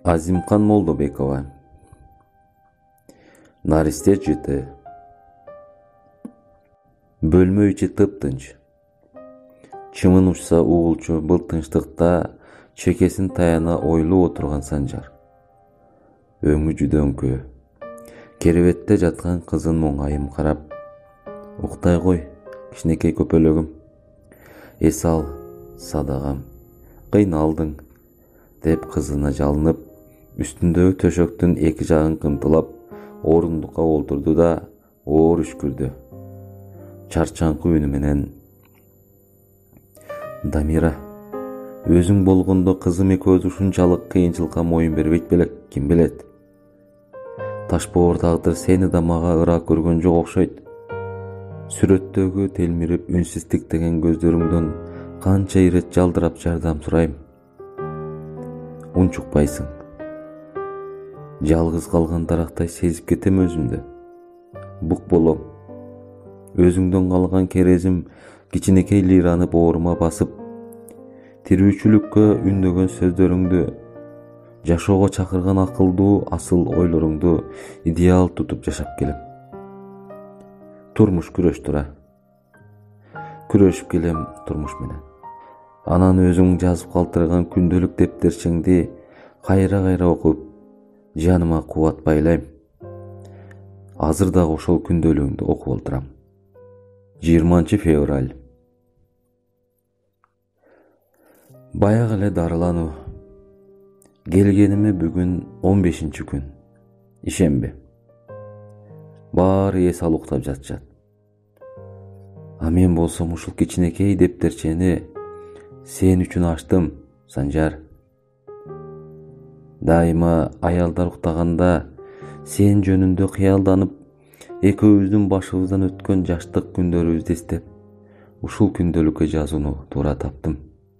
Азимкан Молдобекова. Наристе жыты. Бөлмө ичи тыптынч. Чымын учса угулчу бул тынчтыкта чекесин таяна ойлуу отурган Санжар. Өңү жүдөңкү. Керебетте жаткан кызын моңайым карап, уктай кой, кичинекей көпөлөгүм. Эс ал, садагам, кыйналдың, деп кызына жалынып, үстүндөгү төшөктүн эки жагын кымтылап, орундукка олтурду да оор үшкүрдү. Чарчаңкы үнү менен: Дамира, өзүң болгондо кызым экөөбүз ушунчалык кыйынчылыкка моюн бербейт белек, ким билет. Ташбоор тагдыр сени да мага ыраа көргөн жок окшойт. Сүрөттөгү телмирип үнсүз тиктеген көздөрүңдөн канча ирет жалдырап жардам сурайм. Унчукпайсың. Жалгыз калган дарактай сезип кетем өзүмдү. Бук болом. Өзүңдөн калган керезим кичинекей лираны боорума басып, тирүүчүлүккө үндөгөн сөздөрүңдү, жашоого чакырган акылдуу асыл ойлоруңду идеал тутуп жашап келем. Турмуш күрөш тура. Күрөшүп келем турмуш менен. Анан өзүң жазып калтырган күндөлүк дептерчеңди кайра окуп, жаныма кубат байлайм. Азыр дагы ошол күндөлүгүңдү окуп олтурам. 20 февраль. Баягы эле дарылануу. Келгениме бүгүн 15 күн. Ишенбе. Баары эс алып уктап жатышат. А мен болсом ушул кичинекей дептерчени сен үчүн ачтым, Санжар. Дайыма аялдар уктаганда сен жөнүндө кыялданып, экөөбүздүн башыбыздан өткөн жаштык күндөрүбүздү эстеп, ушул күндөлүккө жазууну туура таптым.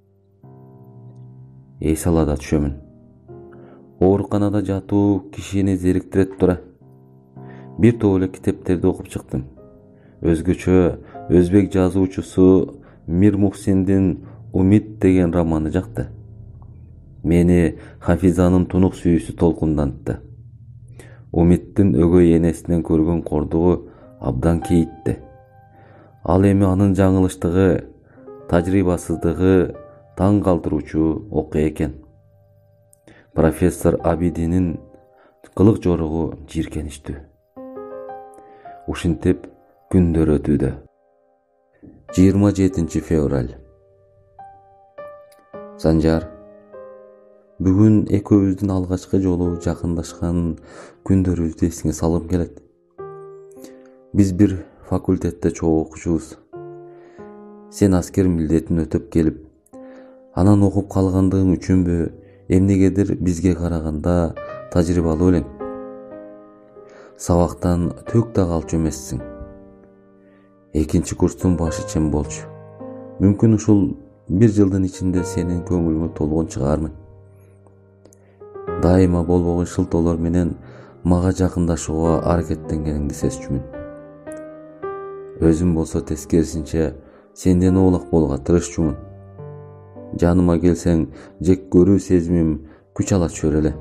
Эс ала да түшөмүн. Ооруканада жатуу кишини зериктирет тура. Бир топ эле китептерди окуп чыктым. Өзгөчө өзбек жазуучусу Мир Мухсиндин Умид деген романы жакты. Мени Хафизанын тунук сүйүүсү толкундантты. Умиддин өгөй энесинен көргөн кордугу абдан кейитти. Ал эми анын жаңылыштыгы, тажрыйбасыздыгы таң калтыруучу окуя экен. Профессор Абидинин кылык жоругу жийиркеничтүү. Ушинтип күндөр өтүүдө. 27 февраль. Санжар, бүгүн экөөбүздүн алгачкы жолу жакындашкан күндөрүбүздү эсиңе салгым келет. Биз бир факультетте чогуу окучубуз. Сен аскер милдетин өтөп келип, анан окуп калгандыгың үчүнбү, эмнегедир бизге караганда тажрыйбалуу элең. Сабактан төк да калчу эмессиң. 2 курстун башычын болчу. Мүмкүн ушул 1 жылдын ичинде сенин көңүлүңө толгон чыгармын. Дайыма болбогон шылтоолор менен мага жакындашууга аракеттенгениңди сезчүмүн. Өзүм болсо тескерисинче сенден оолак болууга тырышчумун. Жаныма келсең, жек көрүү сезимим күч ала түшөр эле.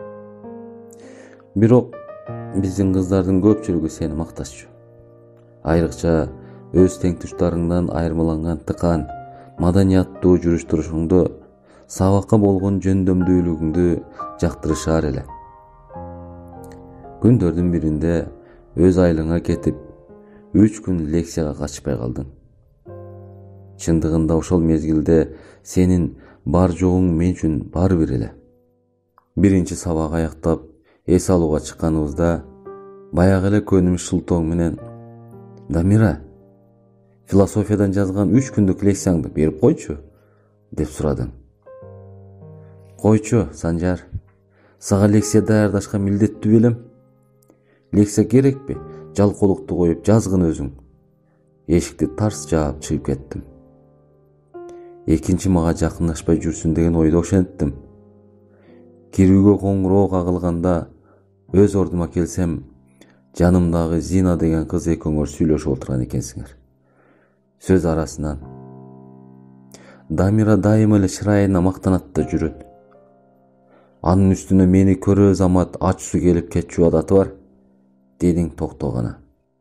Бирок биздин кыздардын көпчүлүгү сени макташчу. Айрыкча өз теңтуштарыңдан айырмаланган тыкаан, маданияттуу жүрүш-турушуңду, сабакка болгон жөндөмдүүлүгүңдү жактырышаар эле. Күндөрдүн биринде өз айылыңа кетип, 3 күн лекцияга катышпай калдың. Чындыгында ошол мезгилде сенин бар жогуң мен үчүн баары бир эле. Биринчи сабак аяктап, эс алууга чыкканыбызда, баягы эле көнүмүш шылтооң менен: Дамира, философиядан жазган 3 күндүк лекцияңды берип койчу, деп сурадың. Койчу, Санжар, сага лекция даярдашка милдеттүү белем. Лекция керекпи? Жалкоолукту коюп жазгын өзүң. Эшикти тарс жаап чыгып кеттим. Экинчи мага жакындашпай жүрсүн деген ойдо ошенттим. Кирүүгө коңгуроо кагылганда өз ордума келсем, жанымдагы Зина деген кыз экөөңөр сүйлөшүп отурган экенсиңер. Сөз арасынан: Дамира дайыма эле чырайына мактанат да жүрөт. Анын üstüne meni көрө замат ач суу келип кетчү адаты бар. Дедиң токтогона.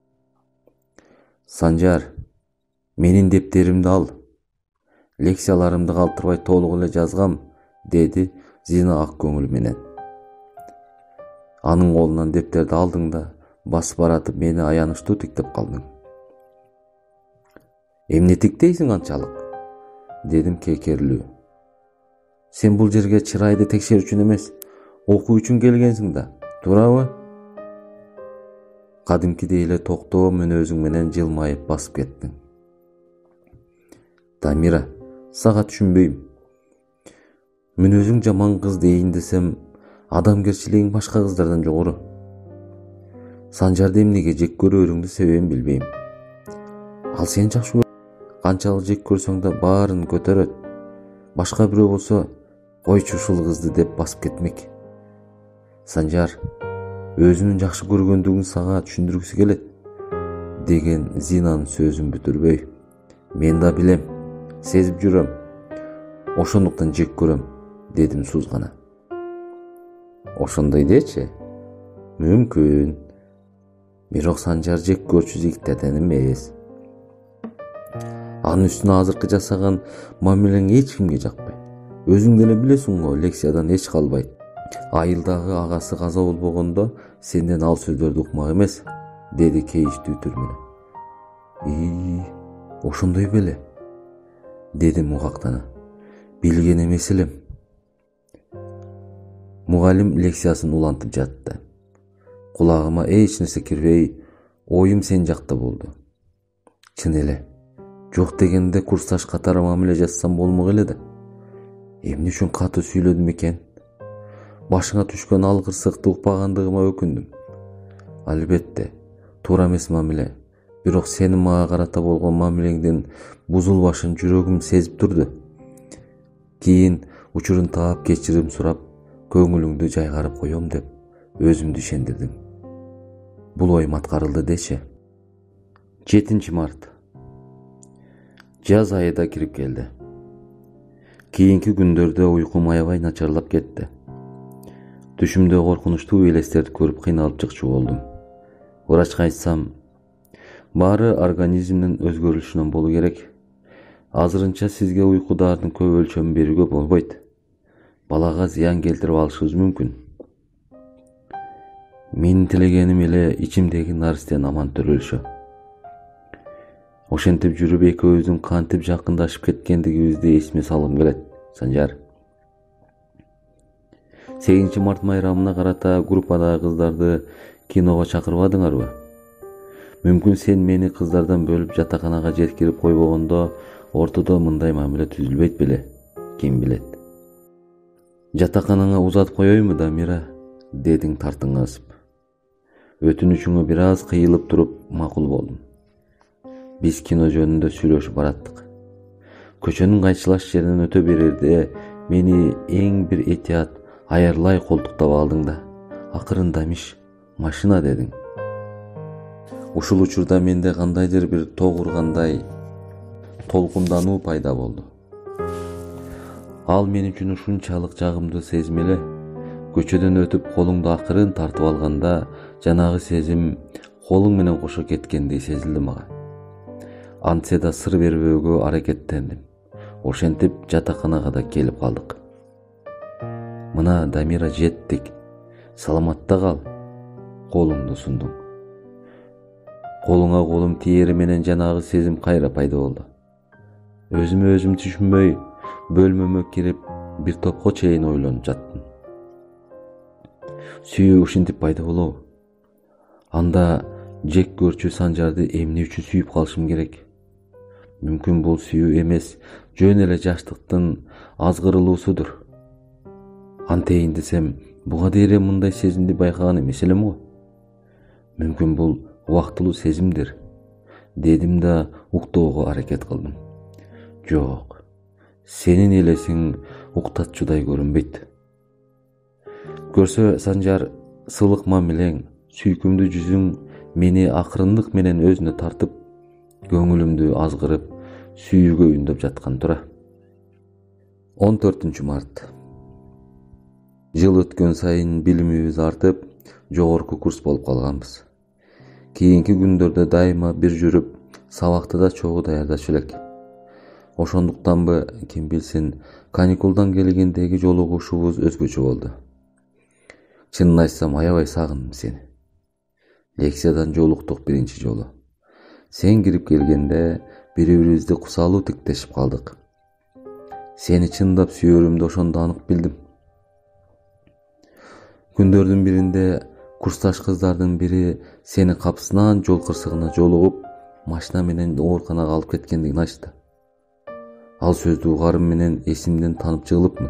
Санжар, менин дептеримди ал. Лекцияларымды калтырбай толук эле жазгам, деди Зина ак көңүл менен. Анын колунан дептерди алдың да басып баратып мени аянычтуу тиктеп калдың. Эмне тиктейсиң анчалык? Дедим кекерилүү. Сен бул жерге чырайды текшерүү үчүн эмес, окуу үчүн келгенсиң да, туурабы? Кадимкидей эле токтоо мүнөзүң менен жылмайып басып кеттиң. Дамира, сага түшүнбөйм. Мүнөзүң жаман кыз дейин десем, адамгерчилигиң башка кыздардан жогору. Санжарды эмнеге жек көрөрүңдү себебин билбейм. Ал сени жакшы көрөт. Канчалык жек көрсөң да баарын көтөрөт. Башка бирөө болсо, койчу ушул кызды деп басып кетмек. Санжар, өзүнүн жакшы көргөндүгүн сага түшүндүргүсү келет, деген Зинанын сөзүн бүтүрбөй. Мен да билем, сезип жүрөм. Ошондуктан жек көрөм, дедим сузгана. Ошондой дечи? Мүмкүн. Бирок Санжар жек көрчү жигиттерден эмес. Анын үстүнө азыркы жасаган мамилең эч кимге жакпайт. Өзүң деле билесиң го, лекциядан эч калбайт. Айылдагы агасы каза болбогондо сенден ал сөздөрдү укмак эмес, деди кейиштүү түр менен. Ошондой беле, дедим угактана. Билген эмес элем. Мугалим лекциясын улантып жатты. Кулагыма эч нерсе кирбей, оюм сен жакта болду. Чын эле, жок дегенде курсташ катары мамиле жасасам болмок эле да. Эмне үчүн катуу сүйлөдүм экен? Башыңа түшкөн ал кырсыкты укпагандыгыма өкүндүм. Албетте, туура эмес мамиле. Бирок сенин мага карата болгон мамилеңдин бузулбашын жүрөгүм сезип турду. Кийин учурун таап кечирим сурап, көңүлүңдү жайгарып коем деп өзүмдү ишендирдим. Бул оюм аткарылды дечи. 7 март. Жаз айы да кирип келди. Кийинки күндөрдө уйкум аябай начарлап кетти. Түшүмдө коркунучтуу элестерди көрүп кыйналып чыкчу болдум. Врачка айтсам, баары организмдин өзгөрүлүшүнөн болуу керек. Азырынча сизге уйку даарынын көп өлчөмүн берүүгө болбойт. Балага зыян келтирип алышыбыз мүмкүн. Менин тилегеним эле ичимдеги наристен аман төрөлүшү. Ошентип жүрүп экөөбүздүн кантип жакындашып кеткендигибизди эсиме салгым келет, Санжар. 8 март майрамына карата группадагы кыздарды киного чакырбадыңарбы? Мүмкүн сен мени кыздардан бөлүп жатаканага жеткирип койбогондо ортодо мындай мамиле түзүлбөйт беле, ким билет. Жатаканаңа узатып коеюнбу, Дамира, дедиң тартыңасып. Өтүнүчүңө бир аз кыйылып туруп макул болдум. Биз кино жөнүндө сүйлөшүп бараттык. Көчөнүн кайчылаш жеринен өтө берерде мени эң бир этият аярлай колтуктап алдың да, акырын Дамиш, машина дедиң. Ушул учурда менде кандайдыр бир ток ургандай толкундануу пайда болду. Ал мен үчүн ушунчалык жагымдуу сезим эле. Көчөдөн өтүп колуңду акырын тартып алганда, жанагы сезим колуң менен кошо кеткендей сезилди мага. Антсе да сыр бербөөгө аракеттендим. Ошентип жатаканага да келип калдык. Мына, Дамира, жеттик. Саламатта кал. Колуңду сундуң. Колуңа колум тиери менен жанагы сезим кайра пайда болду. Өзүмө өзүм түшүнбөй, бөлмөмө кирип, бир топко чейин ойлонуп жаттым. Сүйүү ушинтип пайда болобу? Анда жек көрчү Санжарды эмне үчүн сүйүп калышым керек? Мүмкүн бул сүйүү эмес, жөн эле жаштыктын азгырылуусудур. Антейин десем, буга дейин мындай сезимди байкаган эмес элем го. Мүмкүн бул убактылуу сезимдир, дедим да уктоого аракет кылдым. Жок, сенин элесиң уктатчудай көрүнбөйт. Көрсө Санжар, сылык мамилең, сүйкүмдүү жүзүң мени акырындык менен өзүнө тартып, көңүлүмдү азгырып, сүйүүгө үндөп жаткан тура. 14 март. Жыл өткөн сайын билимибиз артып, жогорку курс болуп калганбыз. Кийинки күндөрдө дайыма бир жүрүп, сабакты да чогуу даярдачу элек. Ошондуктанбы, ким билсин, каникулдан келгендеги жолугушуубуз өзгөчө болду. Чынын айтсам, аябай сагындым сени. Лекциядан жолуктук биринчи жолу. Сен кирип келгенде бири-бирибизди кусалуу тиктешип калдык. Сени чындап сүйөрүмдү ошондо анык билдим. Күндөрдүн биринде курсташ кыздардын бири сени капысынан жол кырсыгына жолугуп, машина менен ооруканага алып кеткендигин айтты. Ал сөздү угарым менен эсимден таанып жыгылыпмын.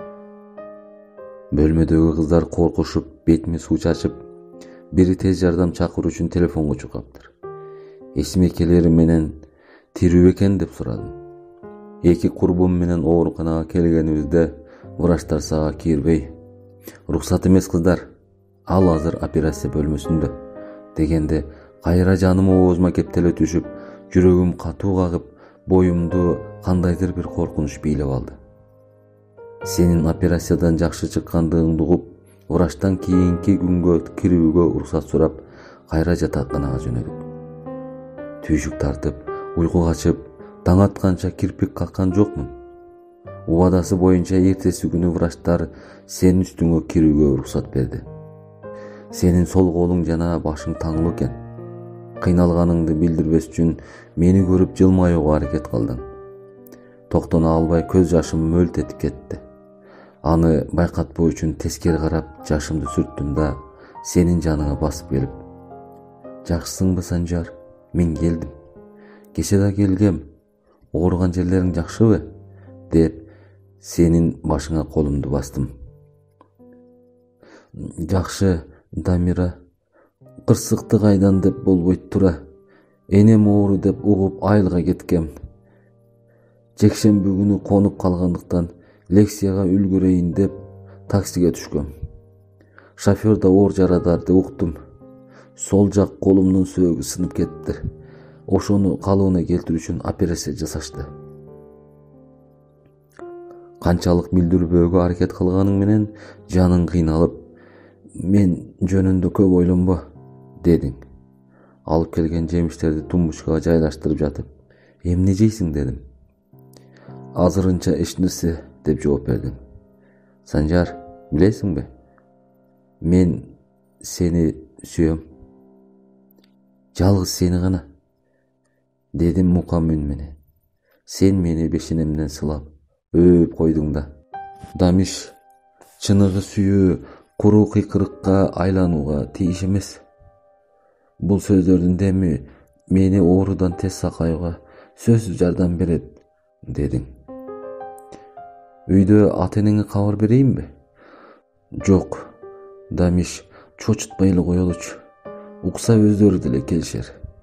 Бөлмөдөгү кыздар коркушуп, бетиме суу чачып, бири тез жардам чакыруу үчүн телефонго чуркаптыр. Эсиме келери менен тирүү экен деп сурадым. Эки курбум менен ооруканага келгенибизде врачтар сага кирбей, рухсат эмес кыздар, ал азыр операция бөлмөсүндө дегенде, кайра жаным оозума кептеле түшүп, жүрөгүм катуу кагып, боюмду кандайдыр бир коркунуч бийлеп алды. Сенин операциядан жакшы чыккандыгыңды угуп, врачтан кийинки күнгө кирүүгө уруксат сурап, кайра жатаканага жөнөдүк. Түйшүк тартып, уйку качып, таң атканча кирпик каккан жокмун. Убадасы боюнча эртеси күнү врачтар сенин үстүңө кирүүгө уруксат берди. Сенин сол колуң жана башың таңылуу экен. Кыйналганыңды билдирбес үчүн мени көрүп жылмаюуга аракет кылдың. Токтоно албай көз жашым мөлт этип кетти. Аны байкатпоо үчүн тескери карап жашымды сүрттүм да сенин жаныңа басып келип: "Жакшысыңбы, Санжар? Мен келдим. Кече да келгем. Ооруган жерлериң жакшыбы?" деп сенин башыңа колумду бастым. "Жакшы, Дамира. Кырсыкты кайдан деп болбойт тура. Энем оору деп угуп айылга кеткем. Жекшемби күнү конуп калгандыктан лекцияга үлгүрөйүн деп таксиге түшкөм. Шофёр да оор жарадар деп уктум. Сол жак колумдун сөөгү сынып кетти. Ошону калыбына келтирүү үчүн операция жасашты. Канчалык билдирбөөгө аракет кылганың менен жаның кыйналып, мен жөнүндө көп ойлонбо, дедиң. Алып келген жемиштерди тумбочкага жайлаштырып жатып, эмне жейсиң дедим. Азырынча эч нерсе деп жооп бердиң. Санжар, билесиңби? Мен сени сүйөм. Жалгыз сени гана, дедим мукам үн менен. Сен мени бешенемден сылап, өөп койдуң да. Дамиш, чыныгы сүйүү куруу кыйкырыкка айланууга тийиш эмес. Бул сөздөрдүн деми мени оорудан тез сакаюуга сөзсүз жардам берет, дедиң. Үйдө ата-энеңе кабар берейинби? Жок, Дамиш, чочутпай эле коелучу. Укса өздөрү деле келишер.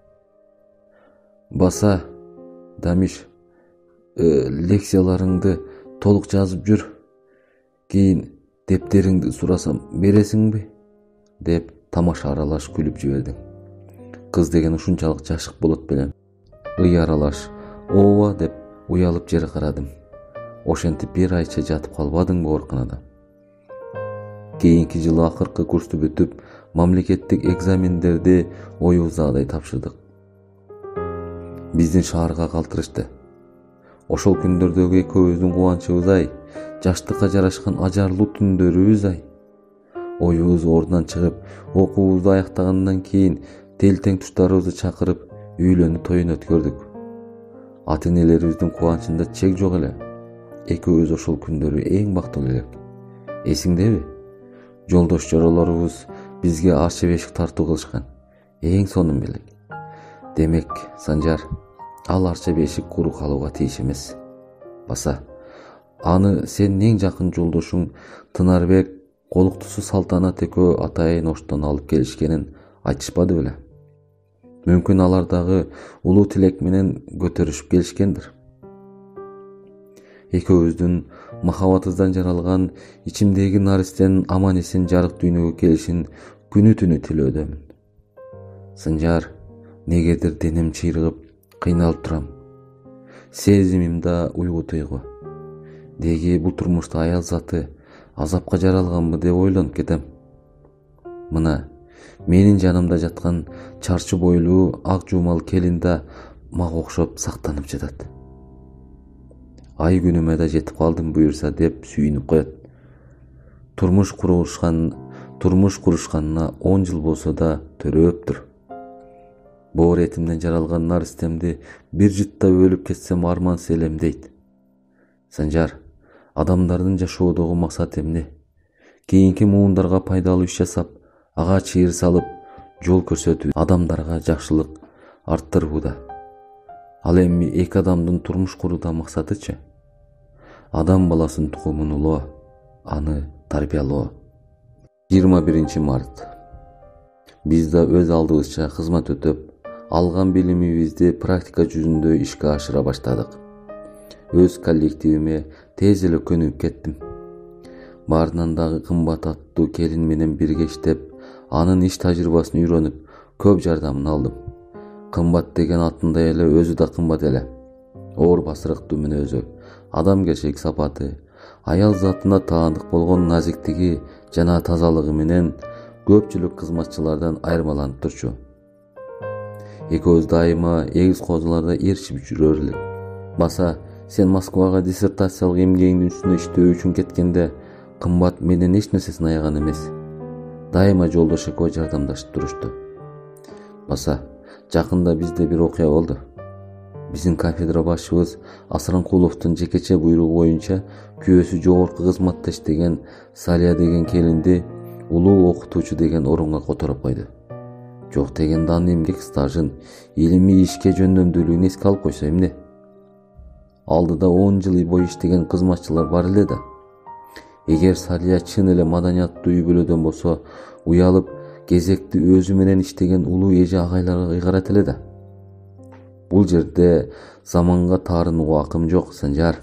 Баса, Дамиш, лекцияларыңды толук жазып жүр. Кийин дептериңди сурасам бересиңби? Деп тамаша аралаш күлүп жибердиң. Кыз деген ушунчалык жашык болот белем. Ый аралаш, ооба деп уялып жер карадым. Ошентип бир айча жатып калбадыңбы ооруканада? Кийинки жылы акыркы курсту бүтүп, мамлекеттик экзамендерди оюбуздагыдай тапшырдык. Биздин шаарга калтырышты. Ошол күндөрдөгү экөөбүздүн кубанычыбыз-ай, жаштыкка жарашкан ажарлуу түндөрүбүз-ай. Оюбуз ордунан чыгып, окуубузду аяктагандан кийин тел-тең туштарыбызды чакырып, үйлөнүү тоюн өткөрдүк. Ата-энелерибиздин кубанычында чек жок эле. Экөөбүз ошол күндөрү эң бактылуу элек. Эсиңдеби? Жолдош жоролорубуз бизге арча бешик тартуу кылышкан. Эң сонун белек. Демек, Санжар, ал арча бешик куру калууга тийиш эмес. Баса, аны сенин эң жакын жолдошуң Тынарбек, колуктусу Салтанат экөө атайын оштон алып келишкенин айтышпады беле? Мүмкүн алар дагы улуу тилек менен көтөрүшүп келишкендир. Экөөбүздүн махаббатыбыздан жаралган ичимдеги наристенин аман эсен жарык дүйнөгө келишин күнү түнү тилөөдөмүн. Санжар, негедир денем чыйрыгып, кыйналып турам. Сезимим да уйгу туйгу. Деги бул турмушта аял заты азапка жаралганбы деп ойлонуп кетем. Мына менин жанымда жаткан чарчы бойлуу ак жуумал келин да мага окшоп сактанып жатат. Ай күнүмө да жетип калдым буюрса деп сүйүнүп коет. Турмуш курушканына 10 жыл болсо да төрөптүр. Боор этимден жаралган наристемди бир жытта өлүп кетсем армансыз элем дейт. Санжар, адамдардын жашоодогу максаты эмне? Кийинки муундарга пайдалуу иш жасап, ага чыйыр салып, жол көрсөтүү, адамдарга жакшылык арттырууда. Ал эми эки адамдын турмуш курууда максатычы? Адам баласынын тукумун улоо, аны тарбиялоо. 21 март. Биз да өз алдыбызча кызмат өтөп, алган билимибизди практика жүзүндө ишке ашыра баштадык. Өз коллективиме тез эле көнүп кеттим. Баарынан дагы кымбат аттуу келин менен бирге иштеп, анын иш тажрыйбасын үйрөнүп, көп жардамын алдым. Кымбат деген атындай эле өзү да кымбат эле. Оор басырыктуу мүнөзү, адамгерчилик сапаты, аял затына таандык болгон назиктиги жана тазалыгы менен көпчүлүк кызматчылардан айырмаланып турчу. Экөөбүз дайыма эгиз козуларда ээрчип жүрөр элек. Баса сен Москвага диссертациялык эмгегиңдин үстүнө иштөө үчүн кеткенде кымбат менен эч нерсесин аяган эмес. Дайыма жолдош экөө жардамдашып турушту. Баса жакында бизде бир окуя болду. Биздин кафедра башчыбыз Асранкуловдун жекече буйругу боюнча күйөөсү жогорку кызматта иштеген Салия деген келинди улуу окутуучу деген орунга которуп койду. Жок дегенде анын эмгек стажын, илимий ишке жөндөмдүүлүгүн эске алып койсо эмне? Алдыда 10 жыл бою иштеген кызматчылар бар эле да. Эгер Салия чын эле маданияттуу үй бүлөдөн болсо, уялып кезекти өзү менен иштеген улуу эже агайларга кыйгарат эле да. Бул жерде заманга таарынууга акым жок, Санжар.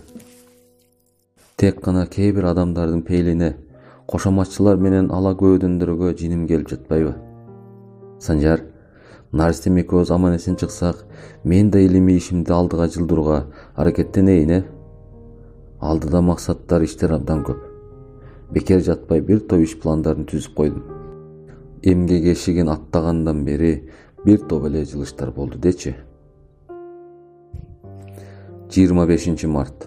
Тек гана кээ бир адамдардын пейилине, кошоматчылар менен ала көбөдөндөргө жиним келип жатпайбы? Санжар, Наристем экөөбүз аман эсен чыксак, мен да илимий ишимди алдыга жылдырууга аракеттенейин. Алдыда максаттар, иштер абдан көп. Бекер жатпай бир топ иш пландарын түзүп койдум. Эмгек эшигин аттагандан бери бир топ эле жылыштар болду дечи. 25 март.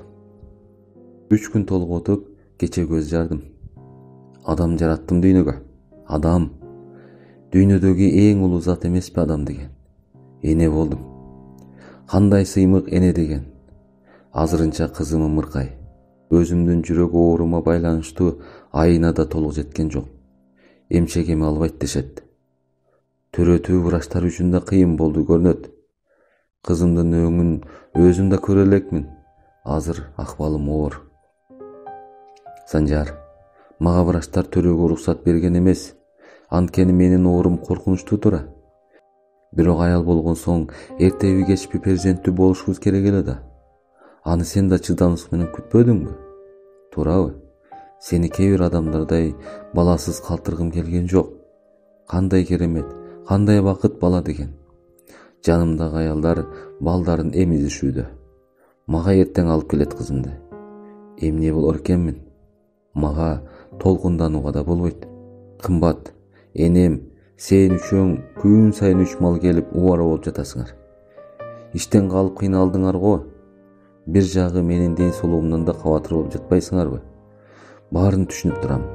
3 күн толгоотуп кече көз жардым. Адам жараттым дүйнөгө. Адам. Дүйнөдөгү эң улуу зат эмеспи адам деген. Эне болдум. Кандай сыймык эне деген. Азырынча кызымын мыркай. Өзүмдүн жүрөк оорума байланыштуу айына да толук жеткен жок. Эмчек эме албайт дешет. Төрөтүү врачтар үчүн да кыйын болду көрүнөт. Кызымдын өңүн өзүм да көрө элекмин. Азыр акыбалым оор. Санжар, мага врачтар төрөөгө уруксат берген эмес. Анткени менин оорум коркунучтуу тура. Бирок аял болгон соң эртеби кечпи перзенттүү болушубуз керек эле да. Аны сен да чыдамсыздык менен күтпөдүңбү? Туурабы? Сени кээ бир адамдардай баласыз калтыргым келген жок. Кандай керемет, кандай бакыт бала деген. Жанымдагы аялдар балдарын эмизишүүдө. Мага эртең алып келет кызымды. Эмне болор экенмин? Мага толкунданууга да болбойт. Кымбат, энем, сен үчөөң күн сайын 3 мал келип убара болуп жатасыңар. Иштен калып кыйналдыңар го. Бир жагы менин ден соолугумдан да кабатыр болуп жатпайсыңарбы? Баарын түшүнүп турам.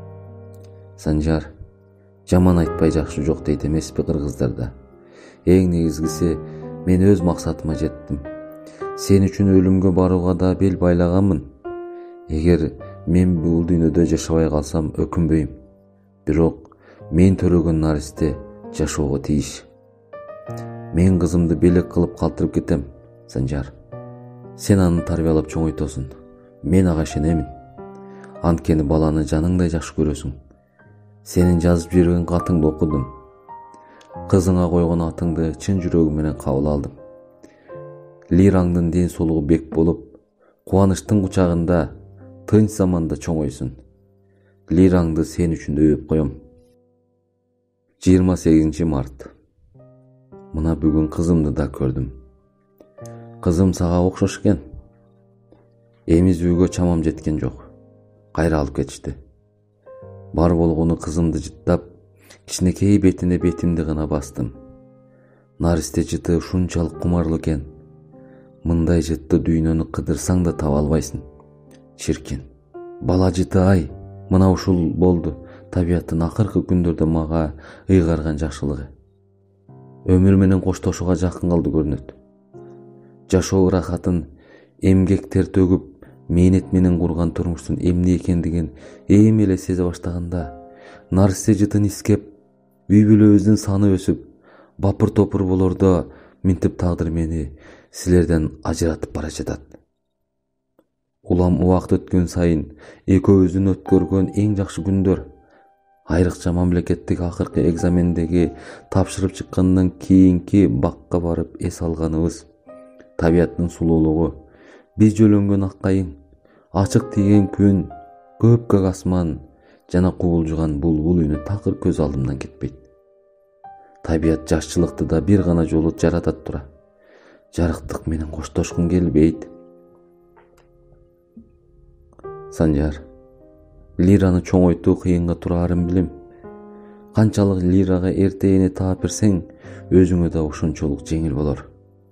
Санжар, жаман айтпай жакшы жок дейт эмеспи кыргыздарда. Эң негизгиси, мен өз максатыма жеттим. Сен үчүн өлүмгө барууга да бел байлаганмын. Эгер мен бул дүйнөдө жашабай калсам өкүнбөйм. Бирок мен төрөгөн наристе жашоого тийиш. Мен кызымды белек кылып калтырып кетем, Санжар. Сен аны тарбиялап чоңойтосуң. Мен ага ишенемин. Анткени баланы жаныңдай жакшы көрөсүң. Сенин жазып жиберген катыңды окудум. Кызыңа койгон атыңды чын жүрөгүм менен кабыл алдым. Лираңдын ден соолугу бек болуп, кубанычтын кучагында тынч заманда чоңойсун. Лираңды сен үчүн өөп коем. 28 март. Мына бүгүн кызымды да көрдүм. Кызым сага окшош экен. Эмизүүгө чамам жеткен жок. кайра алып кетишти. Бар болгону кызымды жыттап, кичинекей бетине бетимди гана бастым. Наристе жыты ушунчалык кумарлуу экен. Мындай жытты дүйнөнү кыдырсаң да таба албайсың. Чиркин. Бала жыты ай, мына ушул болду табияттын акыркы күндөрдө мага ыйгарган жакшылыгы. Өмүр менен коштошууга жакын калды көрүнөт. Жашоо ырахатын эмгек тер төгүп, мээнет менен курган турмуштун эмне экендигин эми эле сезе баштаганда, наристе жытын искеп, үй бүлөбүздүн саны өсүп, бапыр топур болордо минтип тагдыр мени силерден ажыратып бара жатат. Улам убакыт өткөн сайын экөөбүздүн өткөргөн эң жакшы күндөр, айрыкча мамлекеттик акыркы экзамендеги тапшырып чыккандан кийинки бакка барып эс алганыбыз, табияттын сулуулугу, биз жөлөнгөн ак кайың, ачык тийген күн, көк асман жана кубулжуган булбул үнү такыр көз алдымдан кетпейт. Табият жашчылыкты да бир гана жолу жаратат тура. Жарыктык менен коштошкум келбейт. Санжар, лираны чоңойтуу кыйынга турарын билем. Канчалык лирага эртейини таап берсең, өзүңө да ошончолук жеңил болор.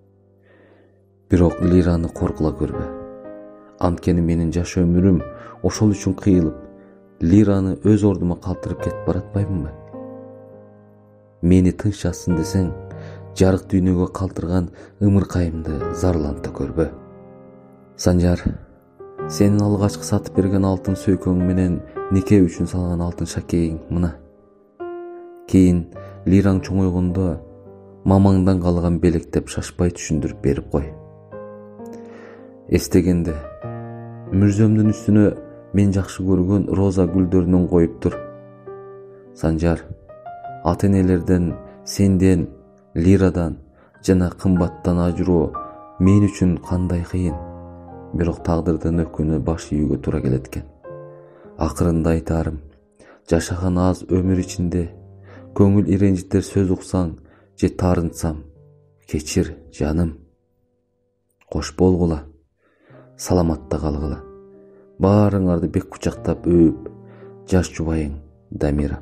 Бирок лираны коркула көрбө. Анткени менин жаш өмүрүм ошол үчүн кыйылып, лираны өз ордума калтырып кетип баратпаймынбы? Мени тынчасын десең, жарык дүйнөгө калтырган ымыркайымды зарланта көрбө. Санжар, сенин алгачкы сатып берген алтын сөйкөң менен нике үчүн салган алтын шакегиң мына. Кийин лираң чоңойгондо мамаңдан калган белектеп шашпай түшүндүрүп берип кой. Эстегенде мүрзөмдүн үстүнө мен жакшы көргөн роза гүлдөрүнөн коюп тур. Санжар, ата-энелерден, сенден, лирадан жана кымбаттан ажыроо мен үчүн кандай кыйын. Бирок тагдырдын өкүнү баш ийүүгө туура келет экен. Акырында айтарым, жашаган аз өмүр ичинде көңүл иренжитер сөз уксаң же таарынтсам, кечир жаным. Кош болгула, саламатта калгыла. Баарыңарды бек кучактап өөп, жаш жубайың Дамира.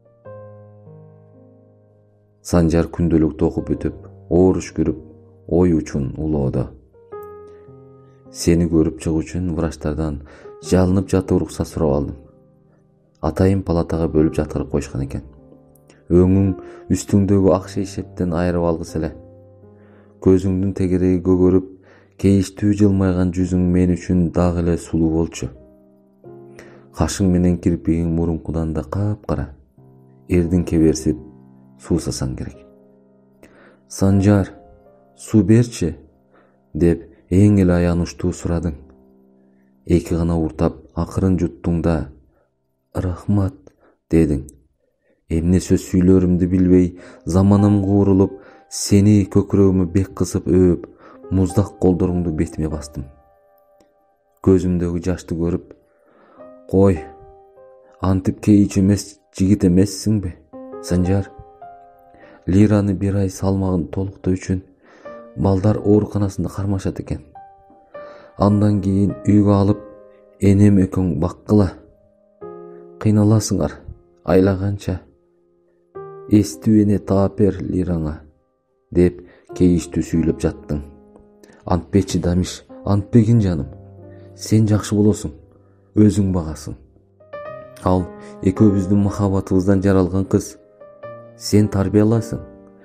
Санжар күндөлүктү окуп бүтүп, ооруш көрүп, ой учун улоодо. Сени көрүп чыгуу үчүн врачтардан жалынып жатып уруксат сурап алдым. Атайын палатага бөлүп жаткырып коюшкан экен. Өңүң үстүңдөгү ак шейшептен айырып алгыс эле. Көзүңдүн тегереги көгөрүп, кейиштүү жылмайган жүзүң мен үчүн дагы эле сулуу болчу. Кашың менен кирпигиң мурункудан да капкара. Эрдин кеберсип суусасаң керек. Санжар, суу берчи, деп эң эле аянычтуу сурадың. Эки гана уртап акырын жуттуң да, рахмат, дедиң. Эмне сөз сүйлөрүмдү билбей, заманам куурулуп, сени көкүрөгүмө бек кысып өөп, муздак колдоруңду бетиме бастым. Көзүмдөгү жашты көрүп, кой, антип кейич эмес жигит эмессиңби, Санжар? Лираны бир ай салмагын толуктоо үчүн балдар ооруканасында кармашат экен. Андан кийин үйгө алып, энем экөөң баккыла. Кыйналасыңар, айлаганча. Эстүү эне таап бер лираңа, деп кейиштүү сүйлөп жаттың. Антпечи Дамиш, антпегин жаным. Сен жакшы болосуң, өзүң багасың. Ал экөөбүздүн махабатыбыздан жаралган кыз. Сен тарбияласың.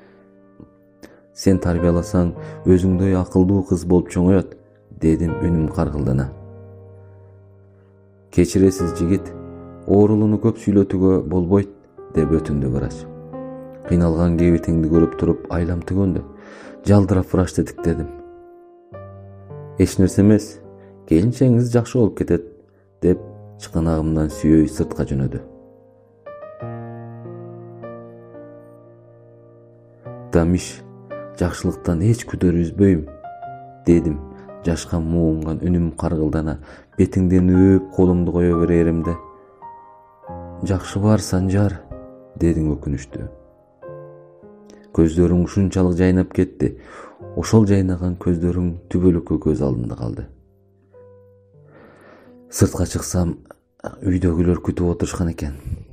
Сен тарбияласаң, өзүңдөй акылдуу кыз болуп чоңоет, дедим үнүм каргылдана. Кечиресиз жигит, оорулууну көп сүйлөтүүгө болбойт, деп өтүндү врач. Кыйналган кебетиңди көрүп туруп айлам төгөндө, жалдырап врачты тиктедим. Эч нерсе эмес, келинчегиңиз жакшы болуп кетет, деп чыканагымдан сүйөй сыртка жөнөдү. Дамиш, жакшылыктан эч күдөр үзбөйм, дедим, жашка муунган үнүм каргылдана, бетиңден өөп колумду кое береримде. Жакшы бар, Санжар, дедиң өкүнүштүү. Көздөрүң ушунчалык жайнап кетти. Ошол жайнаган көздөрүң түбөлүккө көз алдымда калды. Сыртка чыксам, Үйдөгүлөр күтүп отурушкан экен.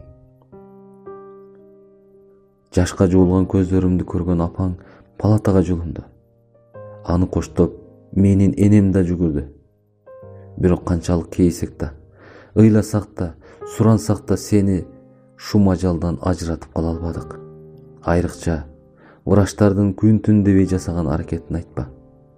Жашка жуулган көздөрүмдү көргөн апаң палатага жолунду. Аны коштоп, менин энем да жүгүрдү. Бирок канчалык кейсек да, ыйласак да, сурансак да сени шум ажалдан ажыратып кала албадык. Айрыкча врачтардын күн түн дебей жасаган аракетин айтпа.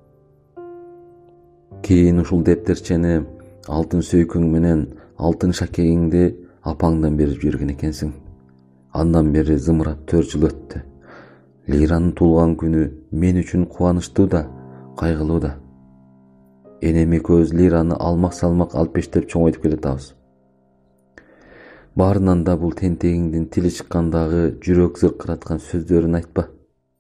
Кийин ушул дептерчени алтын сөйкөң менен алтын шакегиңди апаңдан берип жүргөн экенсиң. Андан бери зымырап 4 жыл өттү. Лиранын туулган күнү мен үчүн кубанычтуу да, кайгылуу да. Энем экөөбүз Лираны алмак салмак алып бештеп чоңойтуп келатабыз. Баарынан да бул тентегиңдин тили чыккандагы жүрөк зыркыраткан сөздөрүн айтпа.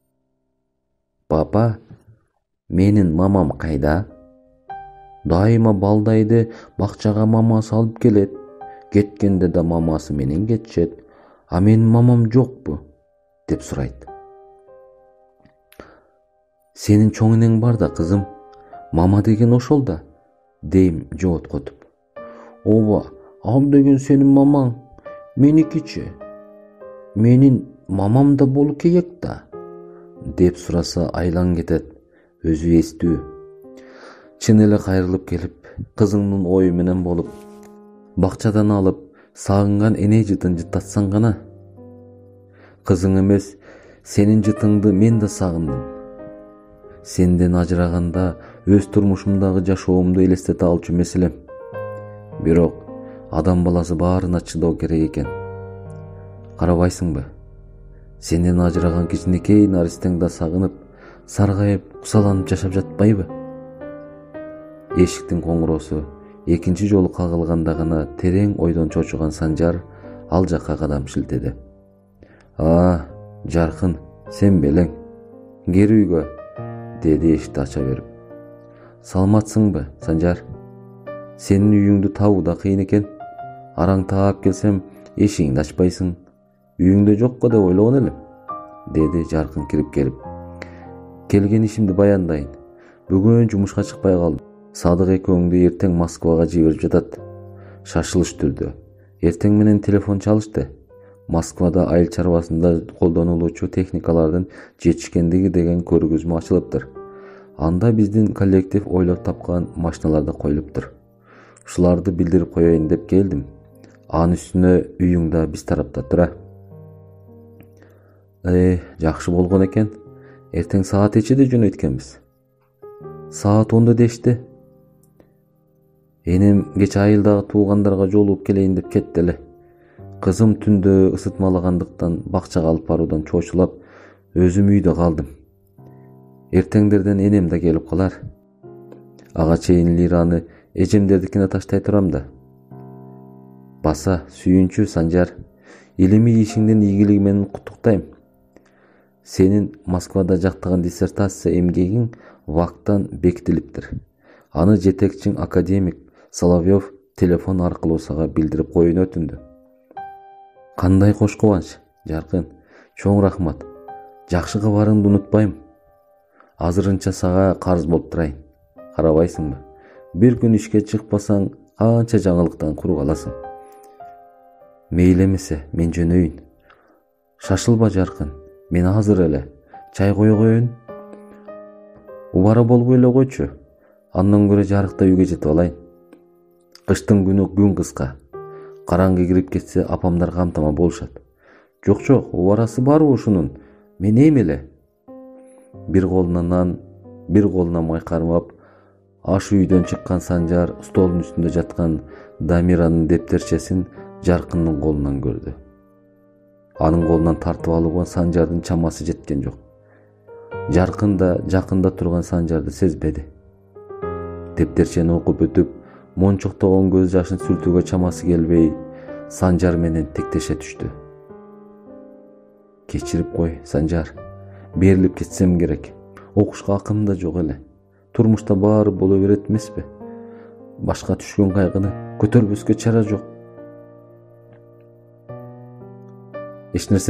Папа, менин мамам кайда? Дайыма балдайды бакчага мамасы алып келет. Кеткенде да мамасы менен кетишет. А менин мамам жокпу? Деп сурайт. Сенин чоң энең бар да, кызым. Мама деген ошол да, дейм жооткотуп. Ооба, ал деген сенин мамаң. Меникичи. Менин мамам да болу керек да. Деп сураса айлан кетет. Өзү эстүү. Чын эле кайрылып келип, кызыңдын ою менен болуп, бакчадан алып, сагынган эне жытын жытатсаң гана. Кызың эмес, сенин жытыңды мен да сагындым. Сенден ажыраганда өз турмушумдагы жашоомду элестете алчу эмес элем. Бирок адам баласы баарына чыдоо керек экен. Карабайсыңбы? Сенден ажыраган кичинекей наристең да сагынып, саргайып, кусаланып жашап жатпайбы? Эшиктин коңгуроосу экинчи жолу кагылганда гана терең ойдон чочуган Санжар ал жакка кадам шилтеди. Жаркын, сен белең. Кир үйгө, деди эшикти ача берип. Саламатсыңбы, Санжар? Сенин үйүңдү табуу да кыйын экен. Араң таап келсем, эшигиңди ачпайсың. Үйүңдө жокко деп ойлогон элем, деди Жаркын кирип келип. Келген ишимди баяндайын. Бүгүн жумушка чыкпай калдым. Садык экөөңдү эртең Москвага жиберип жатат. Шашылыш түрдө. Эртең менен телефон чалышты. Москвада айыл чарбасында колдонулуучу техникалардын жетишкендиги деген көргөзмө ачылыптыр. Анда биздин коллектив ойлоп тапкан машиналар да коюлуптур. Ушуларды билдирип коеюн деп келдим. Анын үстүнө үйүң да биз тарапта тура. Жакшы болгон экен. Эртең саат нечеде жөнөйткенбиз? Саат 10 дешти. Энем кеч айылдагы туугандарга жолугуп келейин деп кетти эле. Кызым түндө ысытмалагандыктан бакчага алып баруудан чочулап, өзүм үйдө калдым. Эртеңдерден энем да келип калар. Ага чейин Лираны эжемдердикине таштай турам да. Баса, сүйүнчү Санжар, илимий ишиңдин ийгилиги менен куттуктайм. Сенин Москвада жактаган диссертация эмгегиң ВАКтан бекитилиптир. Аны жетекчиң академик Соловьев телефон аркылуу сага билдирип коюуну өтүндү. Кандай кош кубанч, Жаркын. Чоң рахмат. Жакшы кабарыңды унутпайм. Азырынча сага карыз болуп турайын. Карабайсыңбы? Бир күн ишке чыкпасаң, канча жаңылыктан куруп каласың. Мейли эмесе, мен жөнөйүн. Шашылба, Жаркын. Мен азыр эле. Чай кое коеюн. Убара болбой эле койчу. Андан көрө жарыкта үйгө жетип алайын. Кыштын күнү күн кыска. Караңгы кирип кетсе апамдар камтама болушат. Жок, убарасы барбы ушунун? Мен эми эле. Бир колуна нан, бир колуна май кармап, аш үйдөн чыккан Санжар столдун үстүндө жаткан Дамиранын дептерчесин Жаркындын колунан көрдү. Анын колунан тартып алууга Санжардын чамасы жеткен жок. Жаркын да жакында турган Санжарды сезбеди. Дептерчени окуп өтүп, мончоктогон көз жашын сүртүүгө чамасы келбей, Санжар менен тектеше түштү. Кечирип кой, Санжар. Берилип кетсем керек. Окушка акым да жок эле. Турмушта баары боло берет эмеспи? Башка түшкөн кайгыны көтөрбөскө чара жок. Эч нерсе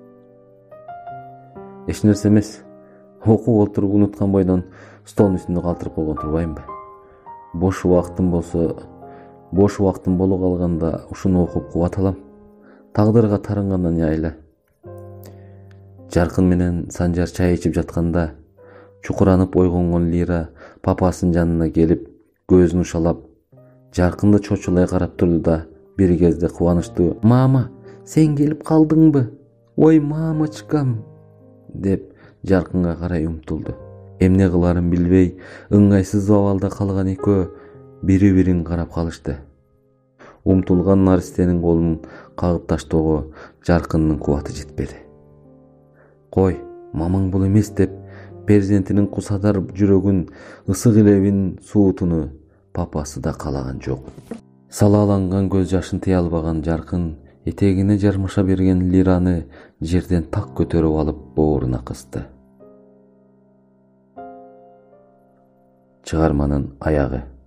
эмес. Окуп отуруп унуткан бойдон столдун үстүндө калтырып койгон турбаймынбы? Бош убактым болсо Бош убактым боло калганда ушуну окуп кубат алам. Тагдырга тарынгандан яйла. Жаркын менен Санжар чай ичип жатканда чукуранып ойгонгон Лира папасынын жанына келип, көзүн ушалап, Жаркынды чочулай карап турду да бир кезде кубанычтуу: "Мама, сен келип калдыңбы? Ой, мамочкам!" деп Жаркынга карай умтулду. Эмне кыларын билбей, ыңгайсыз абалда калган экөө бири-бирин карап калышты. Умтулган Наристенин колун кагып таштоого Жаркындын кубаты жетпеди. "Кой, мамаң бул эмес" деп перзентинин кусадар жүрөгүн, ысык илебин суутуну папасы да калаган жок. Салааланган көз жашын тыя албаган Жаркын этегине жармаша берген Лираны жерден так көтөрүп алып бооруна кысты. Чыгарманын аягы.